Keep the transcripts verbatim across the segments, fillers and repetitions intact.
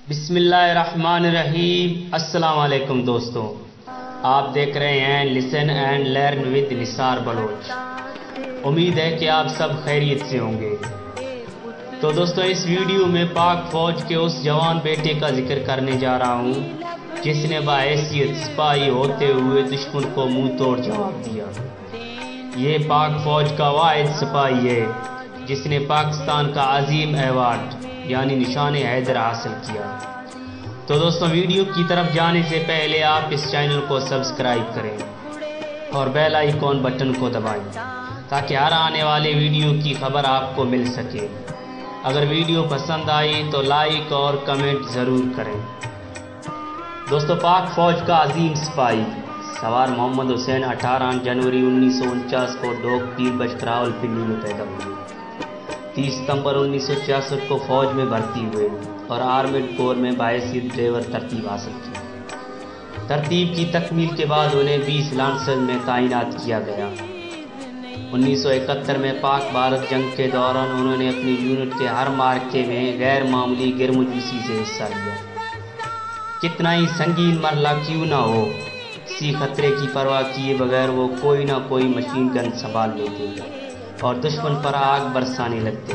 بسم اللہ الرحمن الرحیم۔ السلام علیکم دوستوں، آپ دیکھ رہے ہیں listen and learn with Nisar Baloch. امید ہے کہ آپ سب خیریت سے ہوں گے۔ تو دوستوں، اس ویڈیو میں پاک فوج کے اس جوان بیٹے کا ذکر کرنے جا رہا ہوں جس نے باحیثیت سپاہی ہوتے ہوئے دشمن کو منہ توڑ جواب دیا۔ یہ پاک فوج کا واحد سپاہی ہے جس نے پاکستان کا عظیم ایوارڈ یعنی نشان حیدر حاصل کیا۔ تو دوستوں، ویڈیو کی طرف جانے سے پہلے آپ اس چینل کو سبسکرائب کریں اور بیل آئیکن بٹن کو دبائیں تاکہ ہر آنے والے ویڈیو کی خبر آپ کو مل سکے۔ اگر ویڈیو پسند آئی تو لائک اور کمنٹ ضرور کریں۔ دوستوں، پاک فوج کا عظیم سپاہی سوار محمد حسین اٹھارہ جنوری انیس سو انچاس کو ڈوک پیر بشت راولپنڈی میں پیدا ہوئے۔ تیس ستمبر انیس سو چھیاسٹھ کو فوج میں بھرتی ہوئے اور آرمیڈ کور میں باعثیت ڈرائیور ترتیب حاصل کی۔ ترتیب کی تکمیل کے بعد انہیں بیس لانسرز میں تعینات کیا گیا۔ انیس سو اکہتر میں پاک بھارت جنگ کے دوران انہوں نے اپنی یونٹ کے ہر مارکے میں غیر معمولی گرمجوشی سے حصہ لیا۔ کتنا ہی سنگین مرحلہ کیوں نہ ہو، کسی خطرے کی پرواہ کیے بغیر وہ کوئی نہ کوئی مشین گن سنبھال لیتے اور دشمن پر آگ برسانے لگتے۔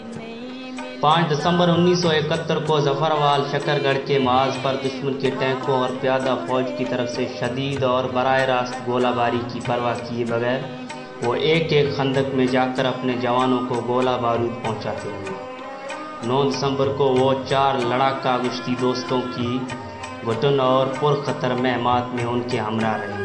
پانچ دسمبر انیس سو اکہتر کو ظفروال شکر گڑھ کے محاذ پر دشمن کے ٹینکوں اور پیادہ فوج کی طرف سے شدید اور براہ راست گولہ باری کی پرواہ کیے بغیر وہ ایک ایک خندق میں جا کر اپنے جوانوں کو گولہ بارود پہنچاتے ہیں۔ نو دسمبر کو وہ چار لڑاکا گشتی دوستوں کی گھٹن اور پرخطر مہمات میں ان کے ہمراہ رہے۔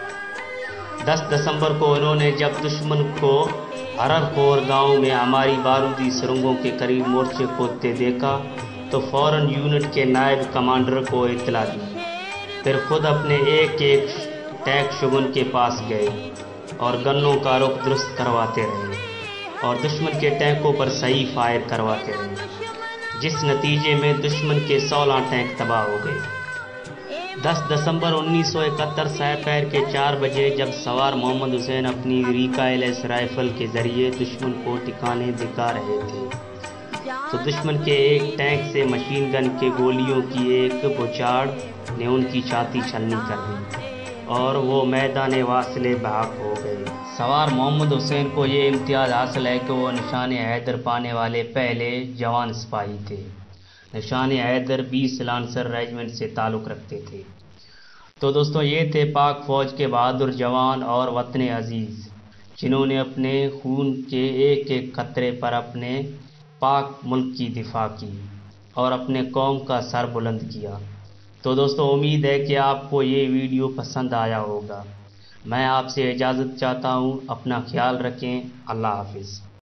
دس دسمبر کو انہوں نے جب دشمن کو ہرر خور گاؤں میں ہماری بارودی سرنگوں کے قریب مورچے کھودتے دیکھا تو فوراً یونٹ کے نائب کمانڈر کو اطلاع دی، پھر خود اپنے ایک ایک ٹینک شگن کے پاس گئے اور گنوں کا رخ درست کرواتے رہے اور دشمن کے ٹینکوں پر صحیح فائر کرواتے رہے، جس نتیجے میں دشمن کے سولہ ٹینک تباہ ہو گئے۔ دس دسمبر انیس سو اکہتر سہ پہر کے چار بجے جب سوار محمد حسین اپنی ریکا ایل ایس رائفل کے ذریعے دشمن کو ٹھکانے دکھا رہے تھے تو دشمن کے ایک ٹینک سے مشین گن کے گولیوں کی ایک بوچھاڑ نے ان کی چھاتی چھلنی کر دی اور وہ میدان واصلے بحق ہو گئے۔ سوار محمد حسین کو یہ امتیاز حاصل ہے کہ وہ نشان حیدر پانے والے پہلے جوان سپاہی تھے۔ نشان حیدر بیس لانسر ریجمنٹ سے تعلق رکھتے تھے۔ تو دوستوں، یہ تھے پاک فوج کے بہادر جوان اور وطن عزیز جنہوں نے اپنے خون کے ایک ایک قطرے پر اپنے پاک ملک کی دفاع کی اور اپنے قوم کا سر بلند کیا۔ تو دوستوں، امید ہے کہ آپ کو یہ ویڈیو پسند آیا ہوگا۔ میں آپ سے اجازت چاہتا ہوں، اپنا خیال رکھیں۔ اللہ حافظ۔